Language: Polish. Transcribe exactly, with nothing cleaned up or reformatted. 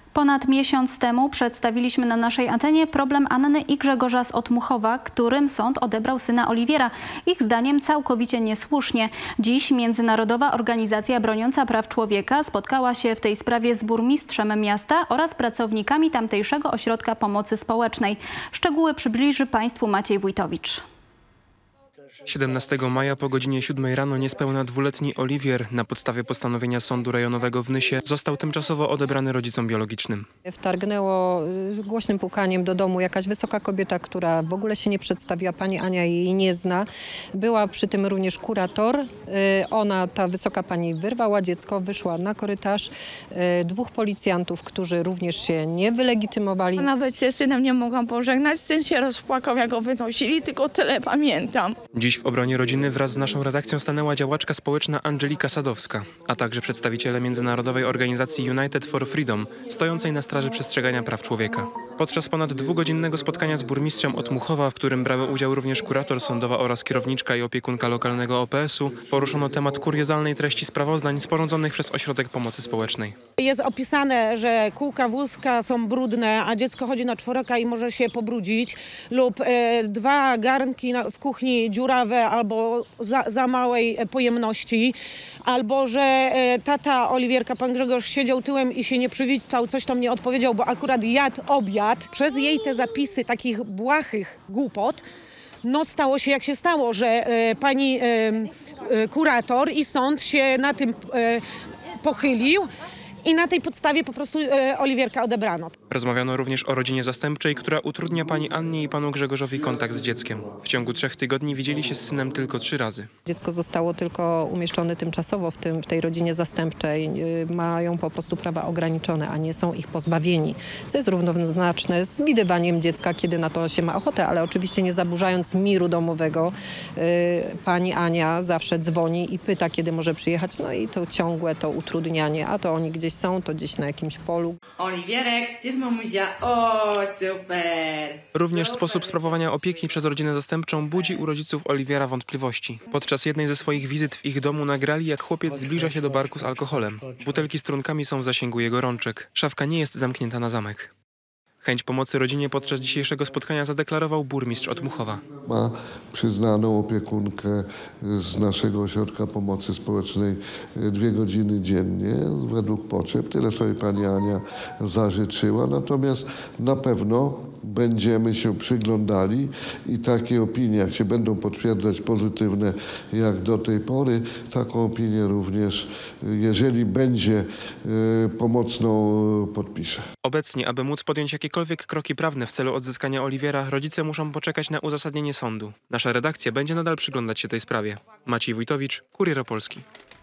Ponad miesiąc temu przedstawiliśmy na naszej antenie problem Anny i Grzegorza z Otmuchowa, którym sąd odebrał syna Oliwiera. Ich zdaniem całkowicie niesłusznie. Dziś Międzynarodowa Organizacja Broniąca Praw Człowieka spotkała się w tej sprawie z burmistrzem miasta oraz pracownikami tamtejszego ośrodka pomocy społecznej. Szczegóły przybliży Państwu Maciej Wójtowicz. siedemnastego maja po godzinie siódmej rano niespełna dwuletni Oliwier na podstawie postanowienia Sądu Rejonowego w Nysie został tymczasowo odebrany rodzicom biologicznym. Wtargnęło głośnym pukaniem do domu jakaś wysoka kobieta, która w ogóle się nie przedstawiła. Pani Ania jej nie zna. Była przy tym również kurator. Ona, ta wysoka pani, wyrwała dziecko, wyszła na korytarz. Dwóch policjantów, którzy również się nie wylegitymowali. Nawet się z synem nie mogłam pożegnać. Syn się rozpłakał, jak go wynosili, tylko tyle pamiętam. Dziś w obronie rodziny wraz z naszą redakcją stanęła działaczka społeczna Angelika Sadowska, a także przedstawiciele międzynarodowej organizacji United for Freedom, stojącej na straży przestrzegania praw człowieka. Podczas ponad dwugodzinnego spotkania z burmistrzem Otmuchowa, w którym brały udział również kurator sądowa oraz kierowniczka i opiekunka lokalnego O P S u, poruszono temat kuriozalnej treści sprawozdań sporządzonych przez Ośrodek Pomocy Społecznej. Jest opisane, że kółka wózka są brudne, a dziecko chodzi na czworaka i może się pobrudzić, lub e, dwa garnki na, w kuchni dziurawe albo za, za małej pojemności, albo że e, tata Oliwierka, pan Grzegorz, siedział tyłem i się nie przywitał, coś tam nie odpowiedział, bo akurat jadł obiad. Przez jej te zapisy takich błahych głupot, no stało się jak się stało, że e, pani e, e, kurator i sąd się na tym e, pochylił. I na tej podstawie po prostu e, Oliwierka odebrano. Rozmawiano również o rodzinie zastępczej, która utrudnia pani Annie i panu Grzegorzowi kontakt z dzieckiem. W ciągu trzech tygodni widzieli się z synem tylko trzy razy. Dziecko zostało tylko umieszczone tymczasowo w, tym, w tej rodzinie zastępczej. Mają po prostu prawa ograniczone, a nie są ich pozbawieni. Co jest równoznaczne z widywaniem dziecka, kiedy na to się ma ochotę, ale oczywiście nie zaburzając miru domowego. Yy, pani Ania zawsze dzwoni i pyta, kiedy może przyjechać. No i to ciągłe to utrudnianie, a to oni gdzieś są, to gdzieś na jakimś polu. Oliwierek, gdzie jest mamusia? O, super! Również super. Sposób sprawowania opieki przez rodzinę zastępczą budzi u rodziców Oliwiera wątpliwości. Podczas jednej ze swoich wizyt w ich domu nagrali, jak chłopiec zbliża się do barku z alkoholem. Butelki z trunkami są w zasięgu jego rączek. Szafka nie jest zamknięta na zamek. Chęć pomocy rodzinie podczas dzisiejszego spotkania zadeklarował burmistrz Otmuchowa. Ma przyznaną opiekunkę z naszego ośrodka pomocy społecznej dwie godziny dziennie według potrzeb. Tyle sobie pani Ania zażyczyła. Natomiast na pewno będziemy się przyglądali i takie opinie, jak się będą potwierdzać pozytywne jak do tej pory, taką opinię również, jeżeli będzie pomocną, podpiszę. Obecnie, aby móc podjąć jakiekolwiek kroki prawne w celu odzyskania Oliwiera, rodzice muszą poczekać na uzasadnienie sądu. Nasza redakcja będzie nadal przyglądać się tej sprawie. Maciej Wójtowicz, Kurier Opolski.